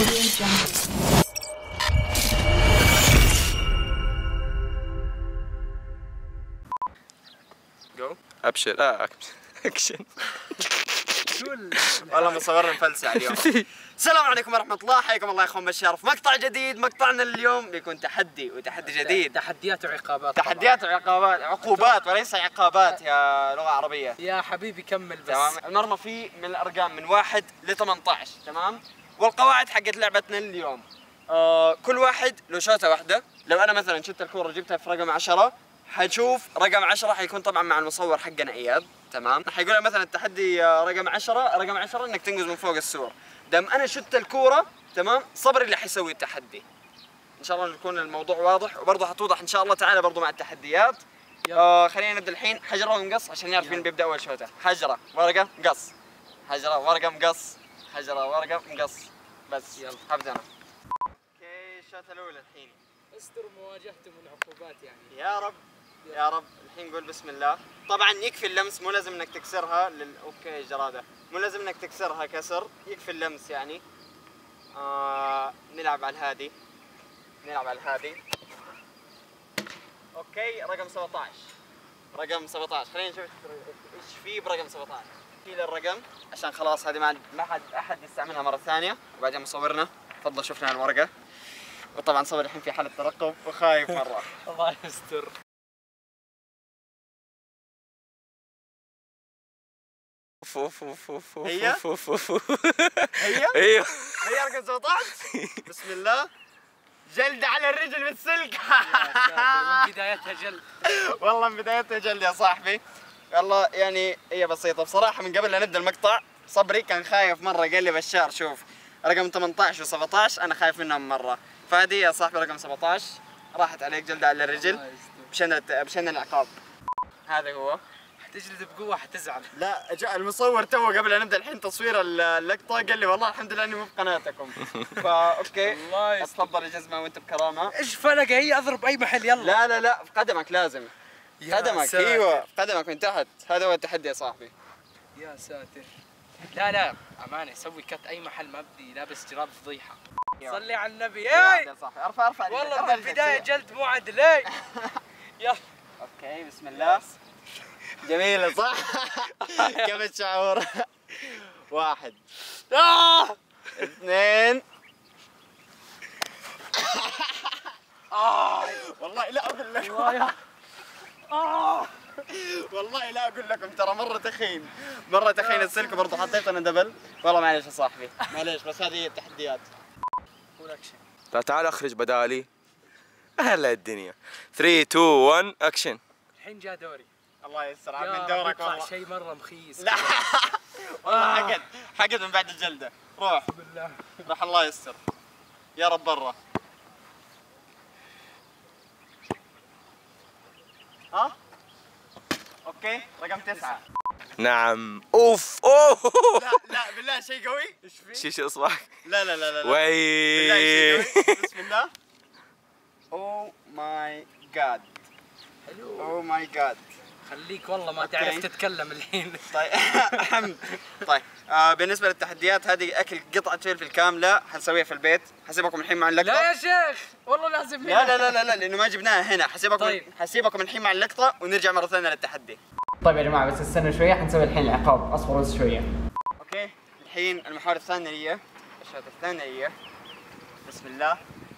جو ابشر اكشن. والله مصورنا مفلسع اليوم. السلام عليكم ورحمة الله، حياكم الله يا اخوان بشار في مقطع جديد. مقطعنا اليوم بيكون تحدي وتحدي جديد. تحديات وعقابات. تحديات وعقابات، عقوبات وليس عقابات يا لغة عربية. يا حبيبي كمل بس. تمام. المرمى فيه من الارقام من 1 ل 18، تمام؟ والقواعد حقت لعبتنا اليوم كل واحد له شوطة واحدة. لو انا مثلا شفت الكورة جبتها في رقم 10، حتشوف رقم 10 حيكون طبعا مع المصور حقنا اياد، تمام؟ حيقول مثلا التحدي رقم 10 انك تنقز من فوق السور. دام انا شفت الكورة، تمام، صبري اللي حيسوي التحدي. ان شاء الله يكون الموضوع واضح، وبرضه حتوضح ان شاء الله تعالى برضه مع التحديات. خلينا نبدا الحين. حجره ونقص عشان نعرف مين بيبدا اول شوطه. حجره ورقه قص، حجره ورقه مقص، حجره ورقه مقص. بس يلا هبدا انا. اوكي الشوطه الاولى الحين. استر مواجهتهم العقوبات يعني. يا رب يا رب. الحين قول بسم الله. طبعا يكفي اللمس، مو لازم انك تكسرها اوكي جراده، مو لازم انك تكسرها كسر، يكفي اللمس يعني. نلعب على الهادي، نلعب على الهادي. اوكي رقم 17، رقم 17. خلينا نشوف ايش في برقم 17. شيل الرقم عشان خلاص هذه ما احد يستعملها مره ثانيه. وبعدين مصورنا تفضل شوف لنا الورقه. وطبعا صور الحين في حاله ترقب وخايف مره. الله يستر. هي هي ايوه هي رقم 17. بس بسم الله. جلد على الرجل بالسلك. من بدايتها جلد. والله من بدايتها جلد يا صاحبي. والله يعني هي بسيطة بصراحة. من قبل لا نبدا المقطع صبري كان خايف مرة، قال لي بشار شوف رقم 18 و17 انا خايف منهم مرة. فهذه يا صاحبي رقم 17 راحت عليك، جلد على الرجل. بشان العقاب. هذا هو. تجلد بقوة حتزعل. لا جاء المصور تو قبل لا نبدا الحين تصوير اللقطة قال لي والله الحمد لله اني مو في قناتكم. فا اوكي الله يستر. اتفضل الجزمة وانت بكرامة. ايش فرق؟ هي اضرب اي محل يلا. لا لا لا في قدمك لازم. قدمك ساتر. ايوه في قدمك من تحت. هذا هو التحدي يا صاحبي. يا ساتر. لا لا امانه سوي كت اي محل ما بدي لابس جراب فضيحه. صلي على النبي. اي يا صاحبي ارفع والله من البدايه جلد مو عدل. اي يلا اوكي بسم الله. جميلة صح؟ كم الشعور؟ 1 2 والله لا اقول لك. والله لا اقول لكم ترى مرة تخين، مرة تخين السلك. برضه حطيت انا دبل. والله معليش يا صاحبي معليش، بس هذه التحديات. لا تعال اخرج بدالي. هلا الدنيا. 3 2 1 اكشن. الحين جاء دوري. الله يستر عاد من دورك والله. شيء مرة مخيس. لا والله حقد من بعد الجلدة. روح بالله. راح الله يستر يا رب. برا ها اوكي رقم 9. نعم اوف اوه. لا لا بالله شيء قوي. ايش في؟ شيش اصبعك. لا لا لا لا وي بالله شيء قوي. بسم الله. اوه ماي جاد. حلو. اوه ماي جاد. خليك والله ما تعرف تتكلم الحين. طيب طيب بالنسبه للتحديات هذه اكل قطعه فلفل كامله حنسويها في البيت. حسيبكم الحين مع اللقطه. لا يا شيخ والله لازم. لا لا لا لا لانه ما جبناها هنا. حسيبكم الحين مع اللقطه ونرجع مره ثانيه للتحدي. طيب يا جماعه بس استنوا شويه، حنسوي الحين العقاب. اصبروا بس شويه. اوكي الحين المحاوله الثانيه، الشوط الثانيه. بسم الله.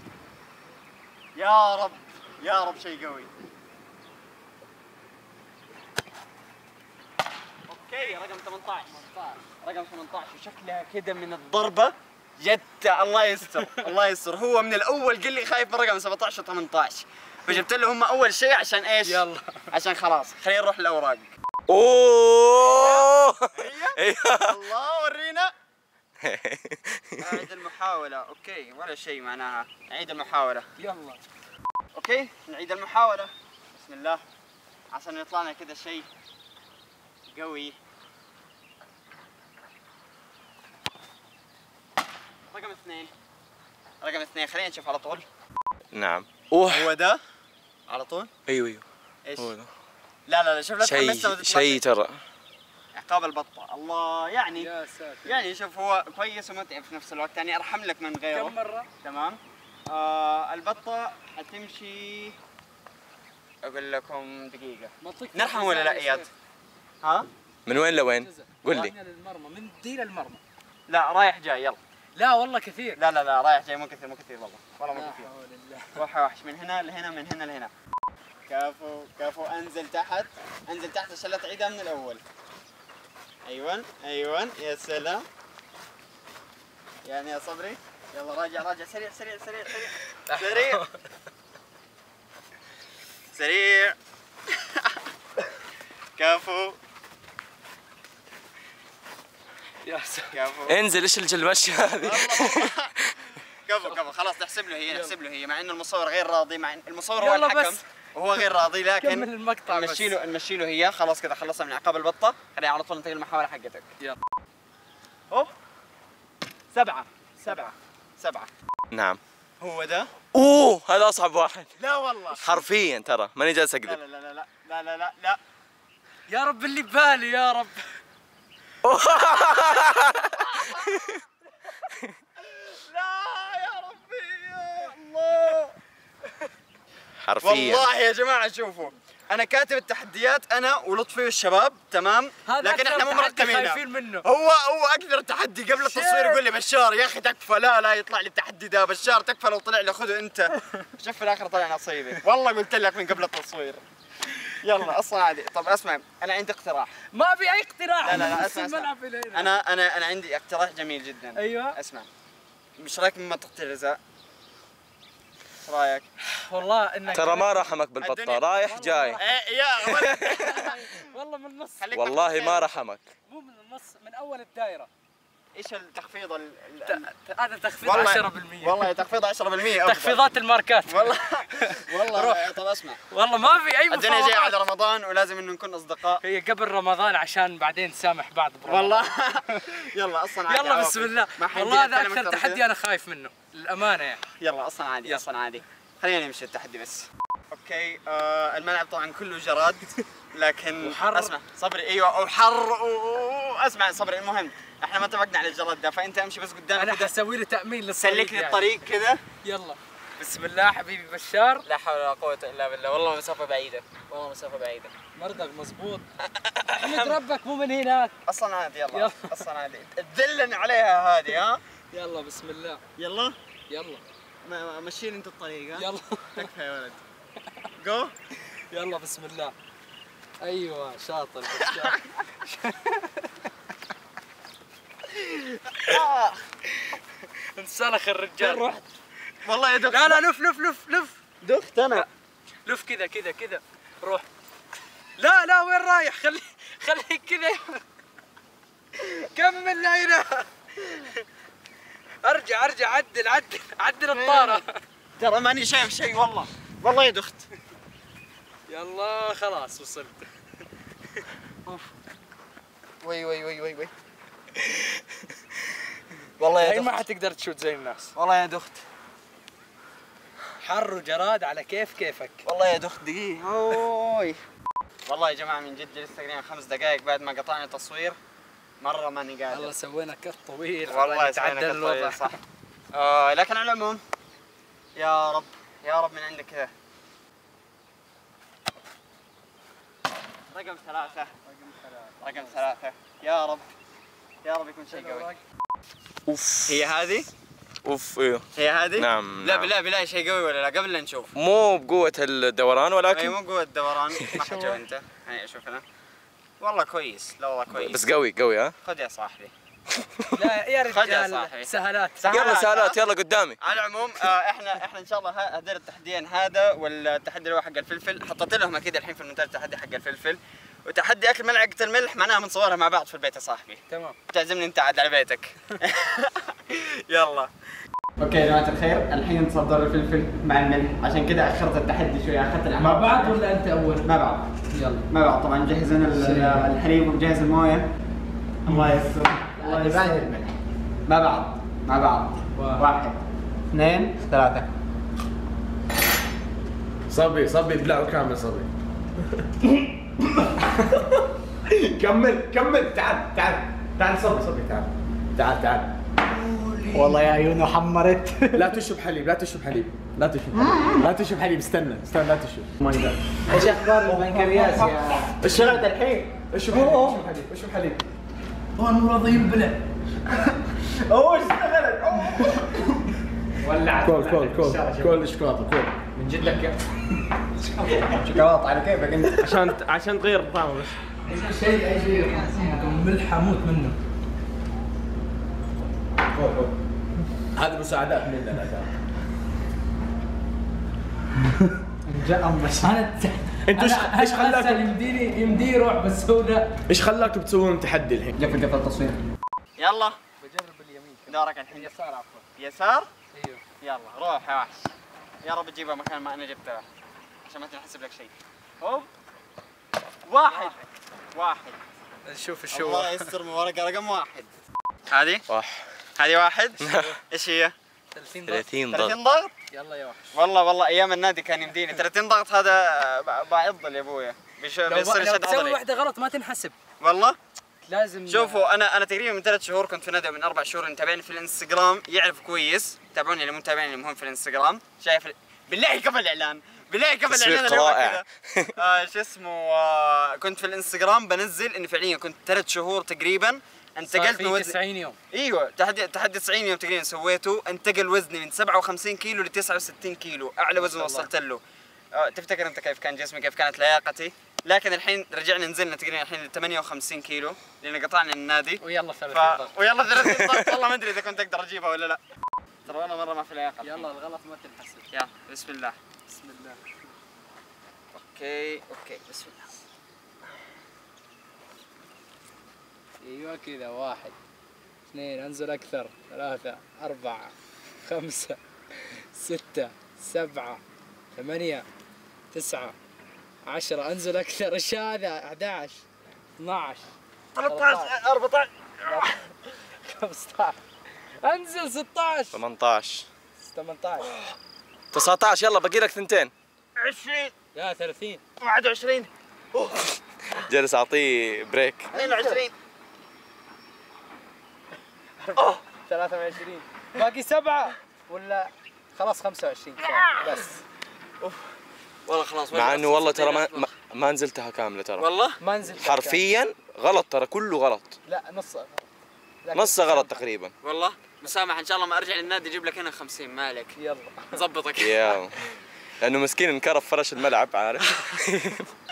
يا رب يا رب شيء قوي. اوكي رقم 18. رقم 18 وشكلها كذا من الضربه جت. الله يستر الله يستر. هو من الاول قال لي خايف من رقم 17 و 18، فجبت له هم اول شيء عشان ايش؟ يلا عشان خلاص خلينا نروح للاوراق. اوه هي الله ورينا. نعيد المحاولة. اوكي ولا شيء معناها. نعيد المحاولة. يلا اوكي نعيد المحاولة. بسم الله عشان يطلع لنا كذا شيء قوي. رقم 2. رقم 2 خلينا نشوف على طول. نعم اوه هو ده على طول. ايوه ايش هو ده. لا لا لا شوف لا تحمسنا. شيء ترى عقاب البطة. الله يعني يا ساتر. يعني شوف هو كويس ومتعب في نفس الوقت، يعني ارحم لك من غيره. كم مرة؟ تمام. البطة حتمشي، اقول لكم دقيقة. نرحم ولا لا اياد؟ ها؟ من وين لوين؟ قول لي. للمرمى، من دي للمرمى. لا رايح جاي يلا. لا والله كثير. لا رايح جاي، مو كثير والله مو لا كثير. حول الله. روح وحش من هنا لهنا، من هنا لهنا. كفو انزل تحت عشان لا تعيدها من الاول. ايوه يا سلام. يعني يا صبري يلا راجع سريع كفو يا ساتر. كفو انزل ايش المشي هذه؟ كفو خلاص نحسب له هي مع انه المصور غير راضي، مع ان المصور هو يلا الحكم بس. وهو غير راضي، لكن كمل المقطع بس. نمشي له هي. خلاص كذا خلصنا من عقاب البطة، خلينا على طول ننتقل للمحاولة حقتك. يلا. هوب 7. نعم. هو ده؟ اوه هذا اصعب واحد. لا والله حرفيا ترى ماني جالس اكذب. لا يا رب اللي ببالي يا رب. لا يا ربي يا الله. حرفيا والله يا جماعة شوفوا، أنا كاتب التحديات أنا ولطفي والشباب تمام، لكن احنا مو مرتبين. خايفين منه. هو أكثر تحدي قبل التصوير يقول لي بشار يا أخي تكفى، لا يطلع لي التحدي ده، بشار تكفى لو طلع لي خذه أنت. شوف في الآخر طلع نصيبي، والله قلت لك من قبل التصوير. يلا اصلا عادي. طب اسمع انا عندي اقتراح. ما في اي اقتراح. لا اسمع. انا عندي اقتراح جميل جدا. ايوه اسمع، مش رايك مما تقتل رزاق؟ ايش رايك؟ والله انك ترى ما رحمك بالبطة، رايح جاي. ايه يا والله من النص. والله ما رحمك. مو من النص، من اول الدائرة. ايش التخفيض هذا تخفيض 10%. والله تخفيض 10%. تخفيضات الماركات. والله طب اسمع، والله ما في اي الدنيا جايه على رمضان ولازم انه نكون اصدقاء. هي قبل رمضان عشان بعدين نسامح بعض والله. يلا اصلا عادي. يلا بسم الله. والله هذا اكثر تحدي انا خايف منه للامانه يعني. يلا اصلا عادي خلينا نمشي التحدي بس. اوكي الملعب طبعا كله جراد لكن وحر. اسمع صبري، ايوه وحر اسمع صبري، المهم احنا ما اتفقنا على الجراد ده، فانت امشي بس قدام. انا حسوي له تامين للطريق. سلك لي الطريق كذا. يلا بسم الله حبيبي بشار. لا حول ولا قوة الا بالله، والله مسافة بعيدة، مرضك مزبوط. احمد ربك مو من هناك. اصلا عادي. يلا اصلا عادي، تدلني عليها هذه. ها يلا بسم الله. يلا مشيني انت الطريق. ها يلا تكفى يا ولد. جو. يلا بسم الله. ايوه شاطر بشار. انسلخ الرجال. رحت والله يا دخت. لا لف دخت انا. لف كذا روح. لا وين رايح؟ خليك كذا. كمل هنا. ارجع عدل الطارة. ترى ماني شايف شيء والله يا دخت. يلا خلاص وصلت. وي والله يا هي دخت. ما حتقدر تشوت زي الناس. والله يا دخت. حر وجراد على كيفك. والله يا دخت دقيقة. اوي والله يا جماعة من جد لسه تقريبا 5 دقائق بعد ما قطعنا تصوير، مرة ماني قادر. والله سوينا كت طويل. والله تعدل الوضع صح. لكن على العموم يا رب من عندك كذا. رقم 3 يا رب يكون شيء قوي. اوف هي هذه؟ اوف ايوه هي هذه؟ نعم. لا بالله شيء قوي ولا لا؟ قبل لا نشوف. مو بقوة الدوران ولكن اي مو قوة الدوران. ما حتشوف انت. هيا شوف انا. والله كويس. لا والله كويس. بس قوي ها. خذ يا صاحبي. لا يا خذ يا رجال صاحبي. سهلات. يلا سهلات يلا قدامي. على العموم احنا ان شاء الله هذول التحديين، هذا والتحدي اللي هو حق الفلفل حطيت لهم اكيد الحين في المونتاج تحدي حق الفلفل، وتحدي اكل ملعقة الملح معناها بنصورها مع بعض في البيت يا صاحبي. تمام. تعزمني انت عاد على بيتك. يلا. اوكي يا جماعة الخير، الحين نصدر الفلفل مع الملح، عشان كذا اخرت التحدي شوي، اخذت مع بعض ولا انت اول؟ مع بعض. يلا مع بعض طبعا. مجهزين الحليب ومجهز المويه. الله يستر. اللي بعد الملح. مع بعض. 1 2 3. صبي ابلعه كامل صبي. كمل تعال صبي تعال والله يا عيونه حمرت. لا تشرب حليب لا تشرب حليب استنى لا تشرب ماي جاد. ايش اخبار البنكرياس يا اشتغلت الحين اشرب حليب والله ضيب بلع. اوه اشتغلت ولعت. كول شوكولاته من جد لك يا شوكولاته على كيفك انت عشان تغير طعمه بس. اي شيء ملح اموت منه. هذه مساعدات مننا بس انا انت ايش خلاك يمدي يروح بس هو لا. ايش خلاكم تسوون تحدي الحين؟ قفل التصوير. يلا بجرب اليمين. دورك الحين. يسار عفوا. يسار؟ ايوه. يلا روح يا وحش. يا رب تجيبها مكان ما انا جبته عشان ما تنحسب لك شيء. هوب واحد نشوف الله يستر من ورقة رقم واحد. هذه صح واحد. ايش هي؟ 30 ضغط. 30 ضغط؟ يلا يا وحش. والله ايام النادي كان يمديني 30 ضغط. هذا بعضل يا ابويا بيصير لو شد تسوي عضلي. واحده غلط ما تنحسب. والله لازم. شوفوا انا تقريبا من 3 شهور كنت في نادي، من 4 شهور اللي متابعني في الانستغرام يعرف كويس، تابعوني اللي مو متابعني المهم في الانستغرام. شايف بالله قبل الاعلان تسويق رائع. شو اسمه كنت في الانستغرام بنزل اني فعليا كنت 3 شهور تقريبا انتقلت من وزن 90 يوم. ايوه تحدي 90 يوم تقريبا سويته. انتقل وزني من 57 كيلو ل 69 كيلو، اعلى وزن وصلت له. تفتكر انت كيف كان جسمي، كيف كانت لياقتي؟ لكن الحين رجعنا نزلنا تقريبا الحين ل 58 كيلو لان قطعنا النادي. ويلا 30 ضغط. ويلا 30 ضغط. والله ما ادري اذا كنت اقدر اجيبها ولا لا. ترى انا مره ما في لياقه. يلا الغلط ما تنحسب. يلا بسم الله. بسم الله. اوكي بسم الله. ايوه كذا. 1 2 انزل اكثر. 3 4 5 6 7 8 9 10 انزل اكثر. ايش هذا؟ 11 12 13 14 15 انزل 16 18 18 19 يلا باقي لك 2. 20 لا 30 21 جالس اعطيه بريك. 22 23 باقي 7 ولا خلاص 25 بس. والله خلاص. مع انه والله ترى ما نزلتها كامله ترى. والله ما نزلت حرفيا غلط ترى، كله غلط. لا نص غلط تقريبا. والله مسامح ان شاء الله ما ارجع للنادي اجيب لك هنا 50 ما عليك. يلا نظبطك. لانه مسكين انكرف فرش الملعب عارف.